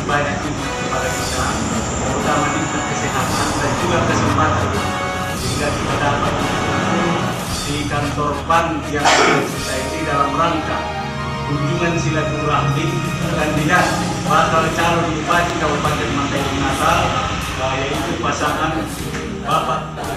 banyak kepada kita, terutama di kesehatan dan juga kesempatan sehingga kita dapat di kantor PAN yang kita ini dalam rangka kunjungan silaturahmi kandidat bakal calon bupati Kabupaten Mandailing Natal, yaitu pasangan Bapak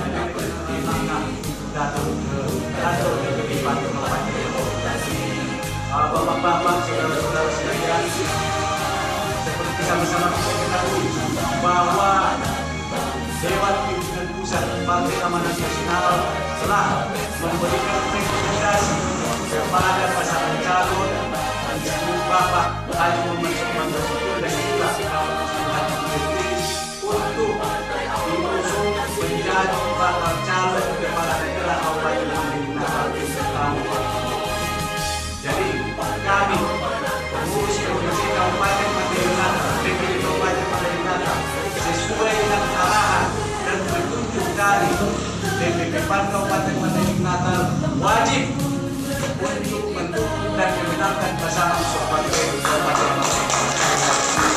Gatot DPP PAN Kabupaten. Bapak-bapak, saudara-saudara sekalian, seperti sama-sama kita ketahui bahwa Dewan Pimpinan Pusat Partai Amanat Nasional telah memberikan rekomendasi kepada pasangan calon Bapak Haji Muhammad Sopwan dan juga untuk diusung menjadi bakal calon kepala daerah Kabupaten Mandailing Natal. Jadi kami pengurus Provinsi Kabupaten Mandailing Natal, DPD Kabupaten Mandailing Natal, sesuai dengan arahan dan petunjuk dari DPP PAN Kabupaten Mandailing Natal, wajib untuk mendukung dan memenangkan pasangan Sopwan dari Kabupaten Mandailing Natal.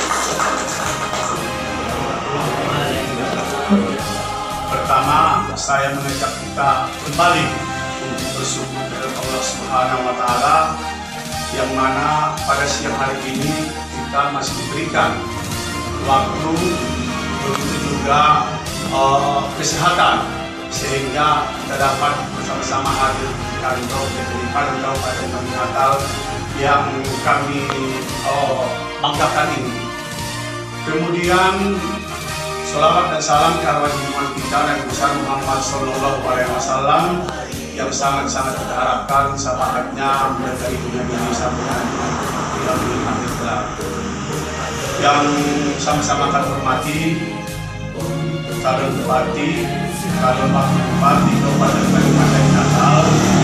Pertama, saya mengajak kita kembali untuk bersyukur kepada Allah Subhanahu wa Ta'ala, yang mana pada siang hari ini kita masih diberikan waktu, begitu juga kesehatan, sehingga kita dapat bersama-sama hadir di kantor DPD PAN Kabupaten Mandailing Natal yang kami banggakan ini. Kemudian sholawat dan salam ke arwah junjungan kita Nabi besar Muhammad Sallallahu Alaihi Wasallam yang sangat-sangat kita harapkan syafaatnya mulai dari dunia ini sampai akhir kelak. Yang sama-sama akan hormati calon bupati, calon wakil bupati Kabupaten Mandailing Natal,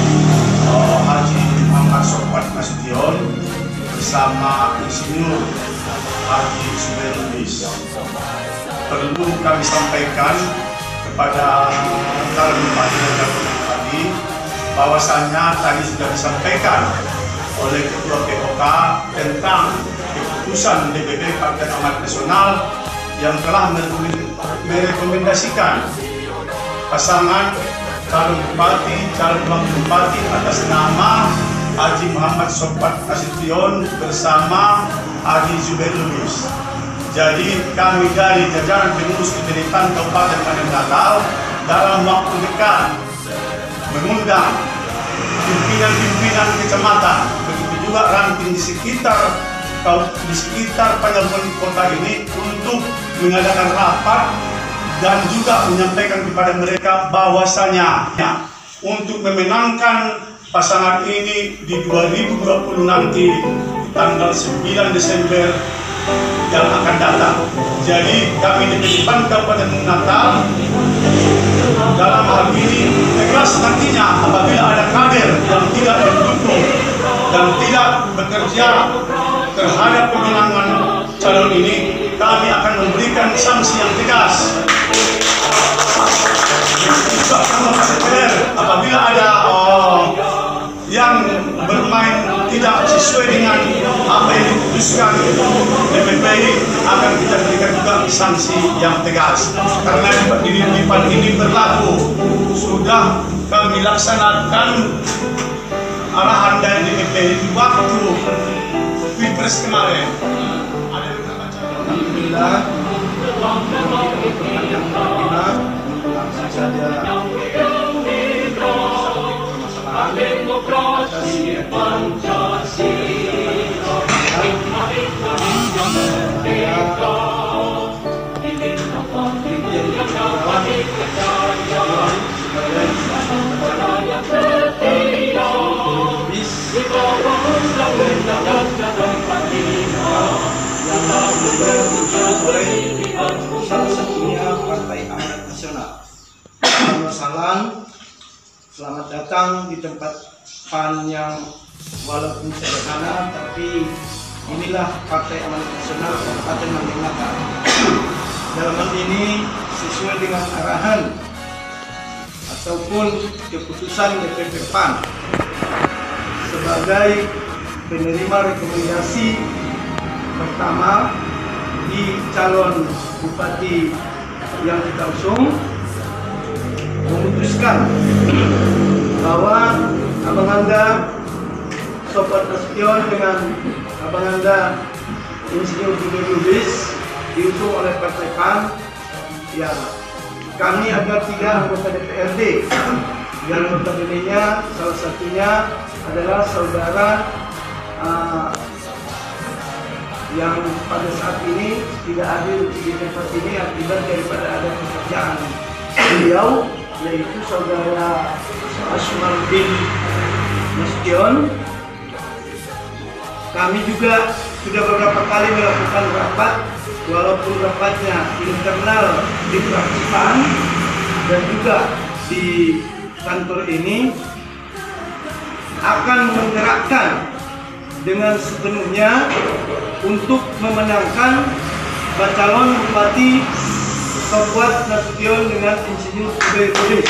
Haji Muhammad Sopwan Nasution bersama Insinyur Haji Zubair Lubis. Perlu kami sampaikan kepada calon bupati dan calon bupati bahwasannya tadi sudah disampaikan oleh Ketua POK tentang keputusan DPP Partai Amanat Nasional yang telah merekomendasikan pasangan calon bupati, calon wakil bupati atas nama Haji Muhammad Sopwan Nasution bersama Haji Zubair Lubis. Jadi kami dari jajaran pengurus DPD PAN Kabupaten Mandailing Natal dalam waktu dekat mengundang pimpinan-pimpinan kecamatan, begitu juga ranting di sekitar Panjabon kota ini untuk mengadakan rapat dan juga menyampaikan kepada mereka bahwasanya untuk memenangkan pasangan ini di 2020 nanti di tanggal 9 Desember yang akan datang. Jadi kami DPD PAN Kabupaten Natal dalam hal ini tegas nantinya apabila ada kader yang tidak mendukung dan tidak bekerja terhadap pemenangan calon ini, kami akan memberikan sanksi yang tegas. Apabila ada yang bermain tidak sesuai dengan apa yang diputuskan DPP, akan kita berikan juga sanksi yang tegas. Karena di PAN ini berlaku, sudah kami laksanakan arahan dari DPP di waktu Pilpres kemarin. Alhamdulillah, langsung saja demokrasi Pancasila salah satunya Partai Amanat Nasional. Selamat datang di tempat PAN yang walaupun sederhana, tapi inilah Partai Amanat Nasional Kabupaten Mandailing Natal. Dalam hal ini sesuai dengan arahan ataupun keputusan DPP PAN sebagai penerima rekomendasi pertama di calon bupati yang kita usung memutuskan bahwa Abang Anda Sobat Nasution dengan Abang Anda Insinyur Budi Lubis diusung oleh Partai PAN. Ya, kami ada 3 anggota DPRD yang notabene-nya salah satunya adalah saudara yang pada saat ini tidak hadir di tempat ini akibat daripada ada pekerjaan beliau, yaitu saudara Asmaruddin Nasution. Kami juga sudah beberapa kali melakukan rapat, walaupun rapatnya internal di fraksi PAN dan juga di kantor ini, akan menggerakkan dengan sepenuhnya untuk memenangkan calon bupati Sobat Nasution dengan Insinyur Budi Lubis.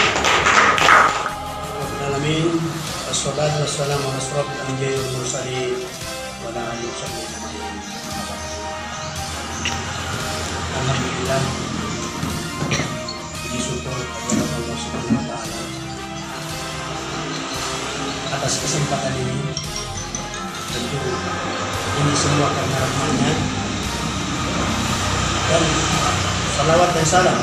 Alamin, wassalatu wassalamu ala asyrofil anbiya'i wal mursalin wa ala alihi washabbihi ajma'in. Alhamdulillah, puji syukur kepada Allah Subhanahu wa taala atas kesempatan ini. Tentu ini semua karena rahmat-Nya, dan salawat dan salam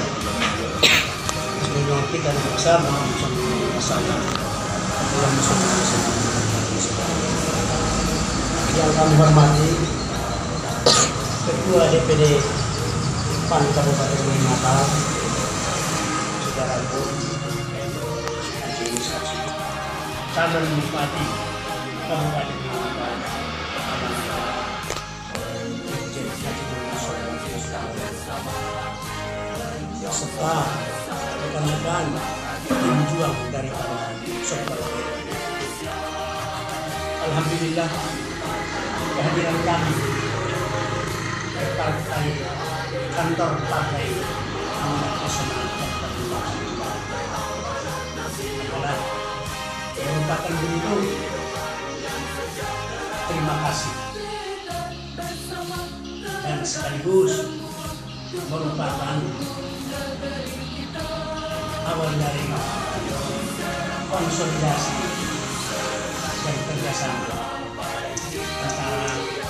semoga kita bersama masalah yang kami hormati Ketua DPD PAN Kabupaten Natal, Saudara Ibu calon bupati Kabupaten Natal, serta rekan-rekan pejuang dari kalangan Sobat. Alhamdulillah, kehadiran kami ke partai kantor partai Amanat Nasional adalah merupakan bentuk terima kasih dan sekaligus merupakan awal dari konsolidasi dan kerjasama antara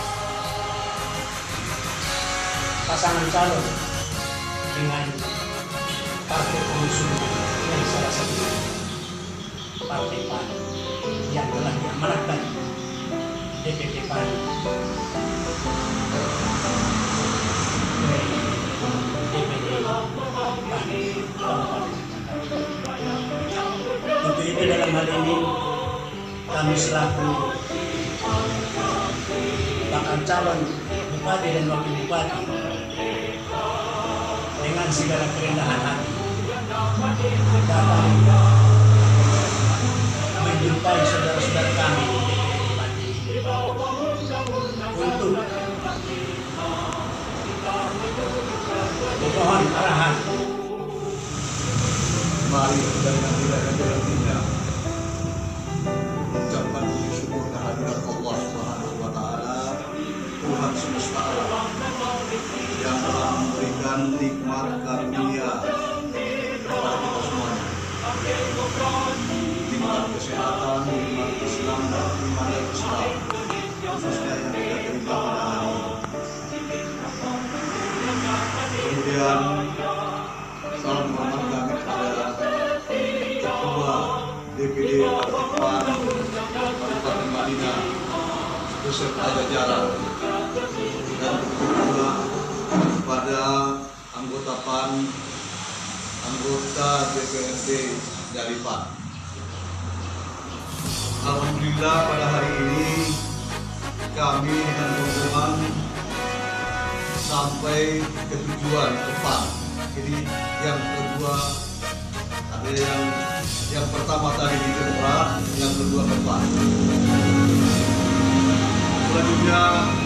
pasangan calon dengan partai pengusung yang salah satu partai PAN yang telah diamanatkan DPP PAN DPD PAN Kabupaten. Untuk itu dalam hal ini kami selaku bakal calon bupati dan wakil bupati dengan segala kerendahan hati datang menjumpai saudara-saudara kami untuk memohon arahan. Mari kita dengan tidak mengucapkan puji syukur kehadirat Allah Subhanahu wa taala, Tuhan semesta alam yang telah memberikan nikmat karunia kepada kita semuanya. Nikmat kesehatan, nikmat Islam, dan nikmat Islam khususnya yang kita terima pada hari ini. Kemudian salam hormat kami kepada Ketua DPD Partai PAN Kabupaten Madinah beserta jajaran, dan kedua kepada anggota PAN, anggota DPRD dari PAN. Alhamdulillah pada hari ini kami dengan rombongan sampai ke tujuan ke PAN. Jadi yang kedua ada yang pertama tadi di Demokrat, yang kedua ke PAN. Selanjutnya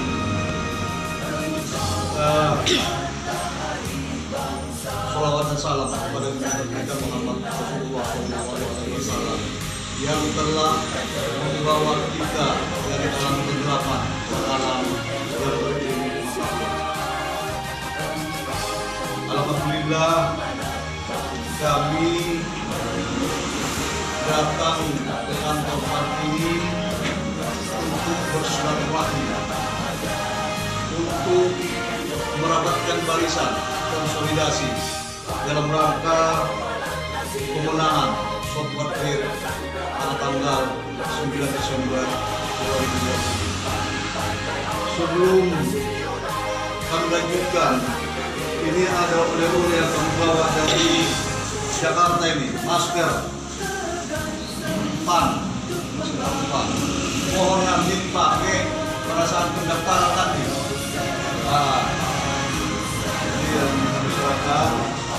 salawat dan salam kepada Nabi Muhammad Rasulullah SAW yang telah membawa kita dari dalam kegelapan ke dalam berilmu pengetahuan. Alhamdulillah kami datang ke kantor partai ini untuk bersilaturahmi, untuk merapatkan barisan konsolidasi dalam rangka pemenangan Software Fair pada tanggal 9 Desember 2020. Sebelum kami lanjutkan, ini ada oleh-oleh yang kami bawa dari Jakarta ini, masker, pan. Mohon nanti pakai pada saat pendaftaran nanti. Ini yang kami serahkan.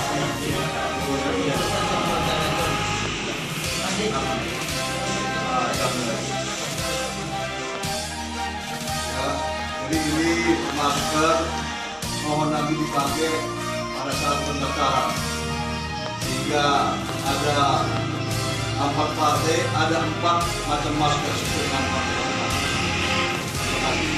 Jadi ini masker mohon nanti dipakai pada saat pendaftaran, sehingga ada 4 partai, ada 4 macam masker sesuai dengan partai masing-masing. Terima kasih.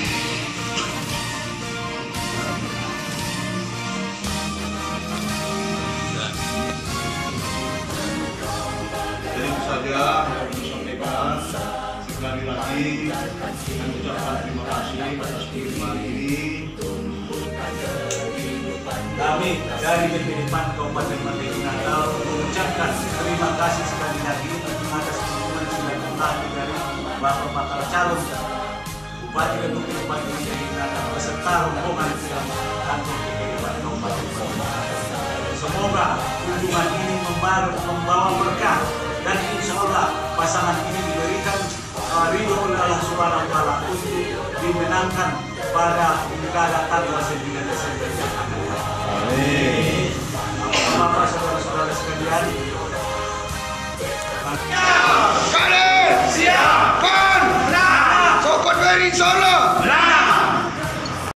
Jadi itu saja yang kami sampaikan. Sekali lagi dengan ucapan terima kasih atas pengiriman ini. Kami dari BPD-PAN Kabupaten Merdeka Natal mengucapkan terima kasih sekali lagi atas dukungan silaturahmi dari Bapak bakal calon Bupati dan Wakil Bupati Merdeka Natal beserta rombongan kantor BPD-PAN Kabupaten Merdeka Natal. Semoga kunjungan ini membawa berkah dan insya Allah pasangan ini diberikan ridho oleh Allah Subhanahu wa Ta'ala untuk dimenangkan pada pilkada tanggal 9 Desember yang akan datang. Amin.